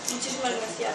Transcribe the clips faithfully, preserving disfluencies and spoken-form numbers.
Muchísimas gracias.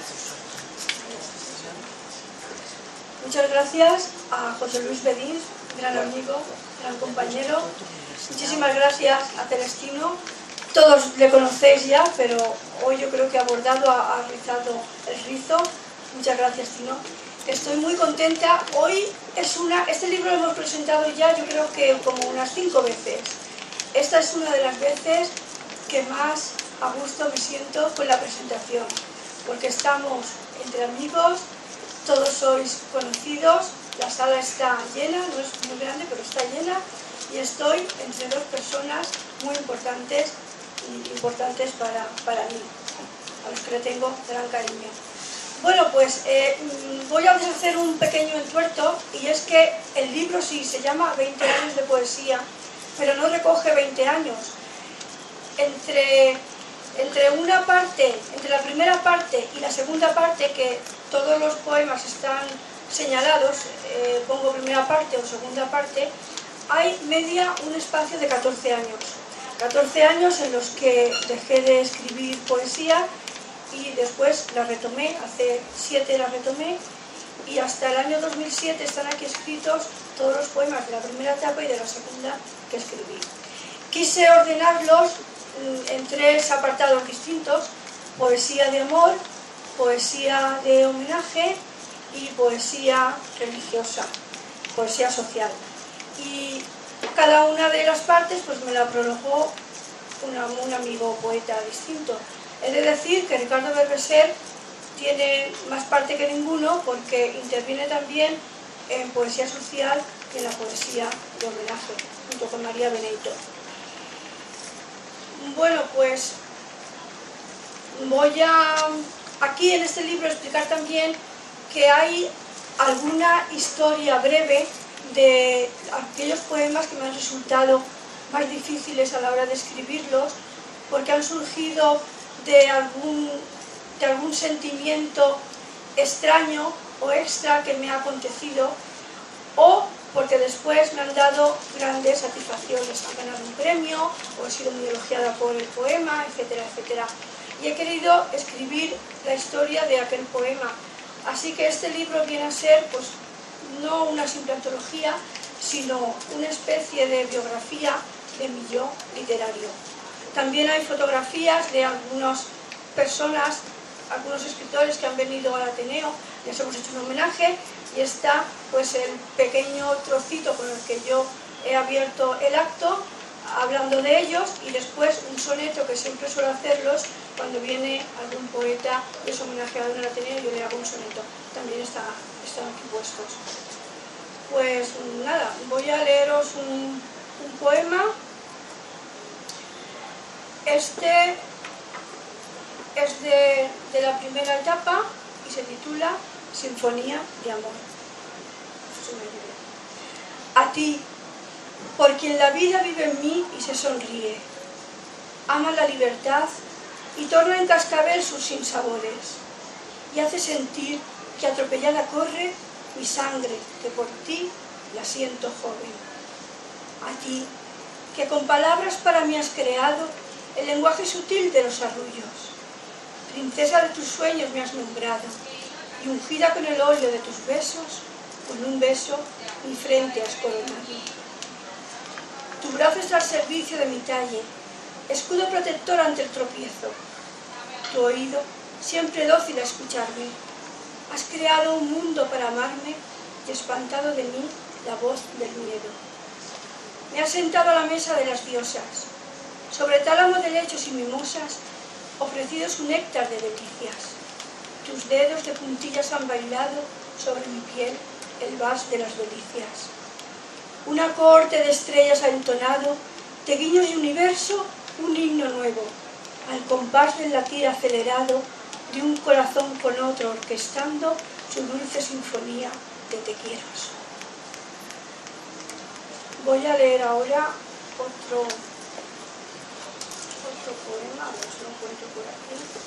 Muchas gracias a José Luis Bedín, gran amigo, gran compañero. Muchísimas gracias a Celestino. Todos le conocéis ya, pero hoy yo creo que ha abordado, ha, ha rizado el rizo. Muchas gracias, Tino. Estoy muy contenta. Hoy es una, este libro lo hemos presentado ya, yo creo que como unas cinco veces. Esta es una de las veces que más a gusto me siento con la presentación, porque estamos entre amigos, todos sois conocidos, la sala está llena, no es muy grande, pero está llena, y estoy entre dos personas muy importantes, y importantes para, para mí, a los que le tengo gran cariño. Bueno, pues eh, voy a hacer un pequeño entuerto, y es que el libro sí se llama veinte años de poesía, pero no recoge veinte años. Entre, entre una parte, entre la primera parte y la segunda parte, que todos los poemas están señalados, eh, pongo primera parte o segunda parte, hay media un espacio de catorce años. catorce años en los que dejé de escribir poesía y después la retomé, hace siete la retomé, y hasta el año dos mil siete están aquí escritos todos los poemas de la primera etapa y de la segunda que escribí. Quise ordenarlos en tres apartados distintos: poesía de amor, poesía de homenaje y poesía religiosa, poesía social. Y cada una de las partes pues me la prologó una, un amigo poeta distinto. He de decir que Ricardo Berbeser tiene más parte que ninguno, porque interviene también en poesía social y en la poesía de homenaje, junto con María Benito. Bueno, pues voy a aquí en este libro explicar también que hay alguna historia breve de aquellos poemas que me han resultado más difíciles a la hora de escribirlos, porque han surgido de algún, de algún sentimiento extraño o extra que me ha acontecido, o porque después me han dado grandes satisfacciones, han ganado un premio o he sido muy elogiada por el poema, etcétera, etcétera. Y he querido escribir la historia de aquel poema. Así que este libro viene a ser, pues, no una simple antología, sino una especie de biografía de mi yo literario. También hay fotografías de algunas personas, algunos escritores que han venido al Ateneo, les hemos hecho un homenaje, y está pues el pequeño trocito con el que yo he abierto el acto, hablando de ellos, y después un soneto que siempre suelo hacerlos cuando viene algún poeta y es homenajeado en el Ateneo, yo le hago un soneto, también está, están aquí puestos. Pues nada, voy a leeros un, un poema. Este es de, de la primera etapa y se titula Sinfonía de Amor. A ti, por quien la vida vive en mí y se sonríe, ama la libertad y torna en cascabel sus sinsabores, y hace sentir que atropellada corre mi sangre, que por ti la siento joven. A ti, que con palabras para mí has creado el lenguaje sutil de los arrullos, princesa de tus sueños me has nombrado, y ungida con el óleo de tus besos, con un beso mi frente has coronado. Tu brazo está al servicio de mi talle, escudo protector ante el tropiezo. Tu oído, siempre dócil a escucharme, has creado un mundo para amarme y espantado de mí la voz del miedo. Me has sentado a la mesa de las diosas, sobre tálamo de lechos y mimosas, ofrecido su néctar de delicias. Tus dedos de puntillas han bailado sobre mi piel el vals de las delicias. Una cohorte de estrellas ha entonado, de guiños de universo, un himno nuevo, al compás del latir acelerado de un corazón con otro orquestando su dulce sinfonía de te quieros. Voy a leer ahora otro, otro poema, a ver si lo encuentro por aquí.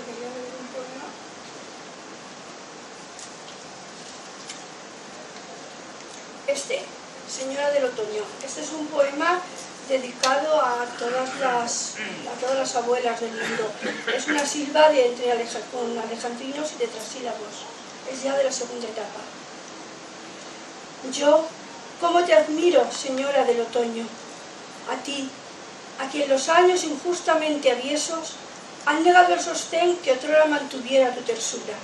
quería leer un poema. Este, Señora del Otoño. Este es un poema dedicado a todas las, a todas las abuelas del mundo. Es una silva de entre aleja, con alejandrinos y tetrasílabos. Es ya de la segunda etapa. Yo, ¿cómo te admiro, Señora del Otoño? A ti, a quien los años injustamente aviesos han negado el sostén que otrora mantuviera tu tersura.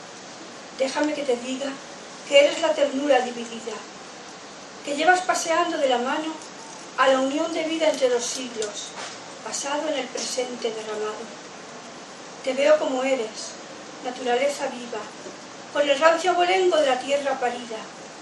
Déjame que te diga que eres la ternura dividida, que llevas paseando de la mano a la unión de vida entre dos siglos, pasado en el presente derramado. Te veo como eres, naturaleza viva, con el rancio abolengo de la tierra parida.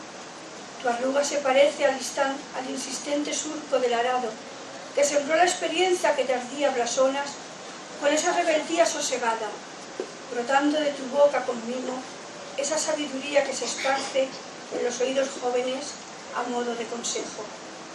Tu arruga se parece al, instan, al insistente surco del arado, que sembró la experiencia que tardía blasonas con esa rebeldía sosegada, brotando de tu boca con mimo esa sabiduría que se esparce en los oídos jóvenes a modo de consejo.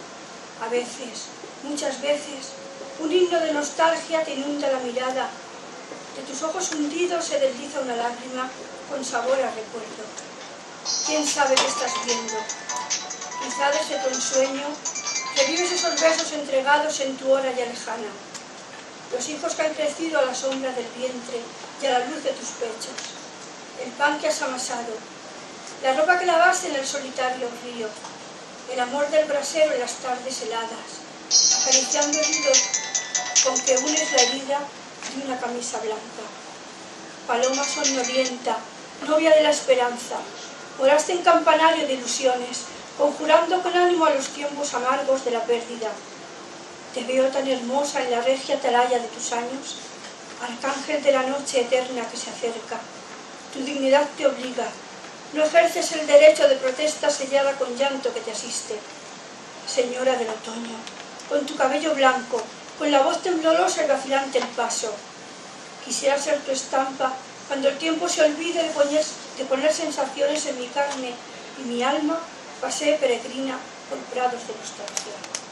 A veces, muchas veces, un himno de nostalgia te inunda la mirada. De tus ojos hundidos se desliza una lágrima con sabor a recuerdo. ¿Quién sabe qué estás viendo? Quizá desde tu ensueño revives esos besos entregados en tu hora ya lejana. Los hijos que han crecido a la sombra del vientre y a la luz de tus pechos. El pan que has amasado. La ropa que lavaste en el solitario río. El amor del brasero en las tardes heladas, acariciando el hilo con que unes la herida de una camisa blanca. Paloma somnolienta, novia de la esperanza, moraste en campanario de ilusiones, conjurando con ánimo a los tiempos amargos de la pérdida. Te veo tan hermosa en la regia atalaya de tus años, arcángel de la noche eterna que se acerca. Tu dignidad te obliga. No ejerces el derecho de protesta sellada con llanto que te asiste. Señora del Otoño, con tu cabello blanco, con la voz temblorosa y vacilante el paso. Quisiera ser tu estampa cuando el tiempo se olvide de poner, de poner sensaciones en mi carne y mi alma pasee peregrina por prados de nostalgia.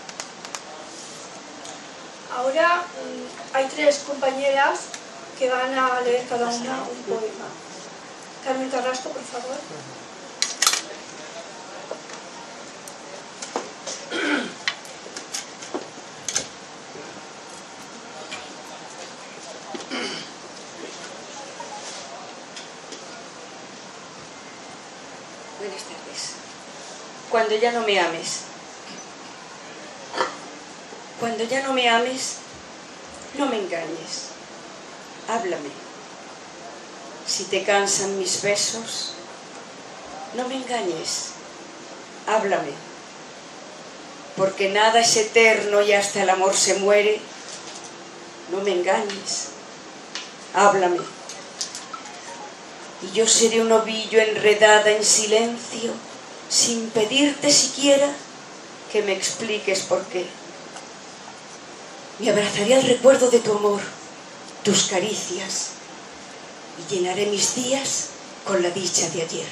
Ahora mmm, hay tres compañeras que van a leer cada una un poema. Carmen Carrasco, por favor. Buenas tardes. Cuando ya no me ames. Cuando ya no me ames, no me engañes. Háblame. Si te cansan mis besos, no me engañes. Háblame. Porque nada es eterno y hasta el amor se muere. No me engañes. Háblame. Y yo seré un ovillo enredada en silencio, sin pedirte siquiera que me expliques por qué. Me abrazaré al recuerdo de tu amor, tus caricias, y llenaré mis días con la dicha de ayer.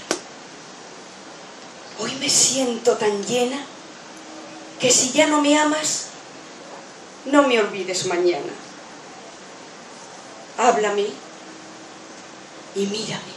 Hoy me siento tan llena que si ya no me amas, no me olvides mañana. Háblame y mírame.